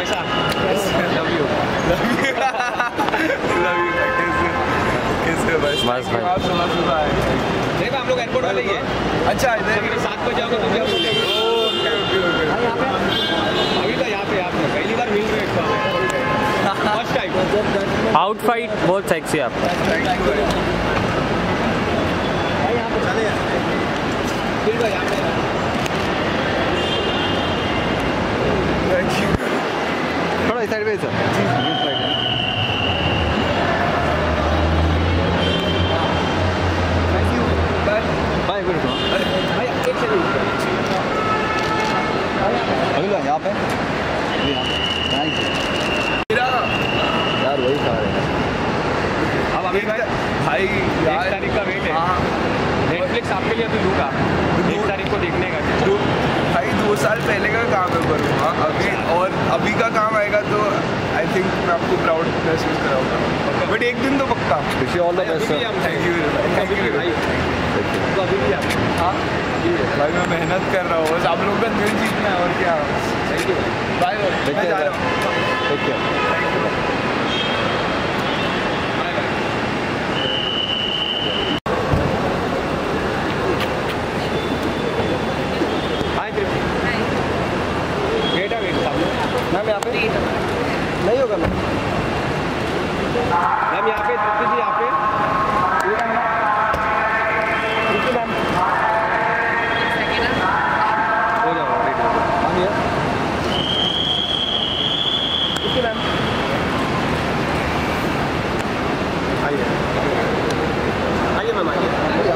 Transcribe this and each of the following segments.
कैसा? Love you कैसे भाई? बस भाई। आप सुना है। देखो हम लोग एयरपोर्ट वाले ही है। अच्छा लेकिन 7 बजे आओगे तो क्या बोलेंगे? अभी तो यहाँ पे पहली बार मिल रहे हैं, फर्स्ट टाइम। आउटफिट बहुत सेक्सी है आपका। थोड़ा इस साइड पे सर। बाय गुड अभी लो यहाँ पे थैंक यू यार वही खा रहे हैं। अब अभी भाई 1 तारीख का वेट है। नेटफ्लिक्स आपके लिए अभी लूँगा 1 तारीख को देखने का। भाई 2 साल पहले का काम है करूँगा अभी, और अभी का काम आएगा तो आई थिंक मैं आपको प्राउड महसूस कराऊंगा, बट एक दिन तो पक्का। Wish you all the best sir. Thank you भाई। तो अभी भी आप हाँ भाई मैं मेहनत कर रहा हूँ, बस आप लोगों का दिल जीतना है और क्या। थैंक यू बाय मैं जा रहा हूँ। Take care. मैम यहाँ पे नहीं होगा मैम। मैम यहाँ पे तृप्ति जी यहाँ पे मैम हो जाओ वेट हो जाओ। हम ये मैम आइए मैम आइए।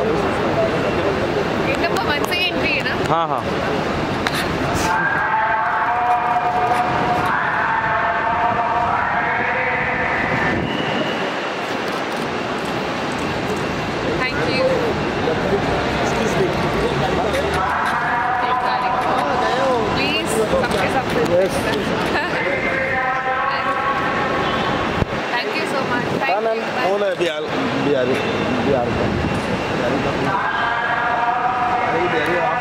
नंबर 1 से एंट्री है ना? हाँ हाँ। Thank you. प्लीज सबके सब थैंक यू सो मच। हाँ मैम कौन है बिहार का?